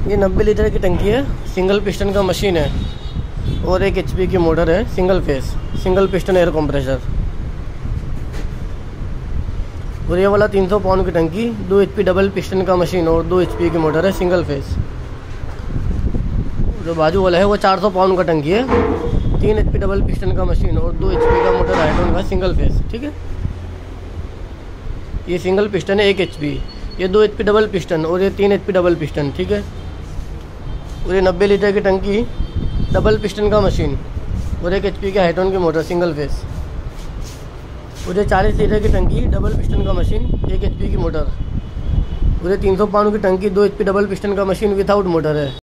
ये 90 लीटर की टंकी है, सिंगल पिस्टन का मशीन है और 1 HP की मोटर है, single phase, single piston air compressor. और ये वाला 300 पाउंड की टंकी 2 HP डबल पिस्टन का मशीन और 2 HP की मोटर है, सिंगल फेस। जो बाजू वाला है वो 400 पाउंड का टंकी है, 3 HP डबल पिस्टन का मशीन और 2 HP का मोटर हाइड्रोन का सिंगल फेस। ठीक है, ये सिंगल पिस्टन है 1 HP, ये 2 HP डबल पिस्टन और ये 3 HP डबल पिस्टन। ठीक है, और ये 90 लीटर की टंकी डबल पिस्टन का मशीन और 1 HP के हाइड्रोन की मोटर, सिंगल फेस। और ये 40 लीटर की टंकी डबल पिस्टन का मशीन, 1 HP की मोटर। और ये 300 पाउंड की टंकी 2 HP डबल पिस्टन का मशीन विदाउट मोटर है।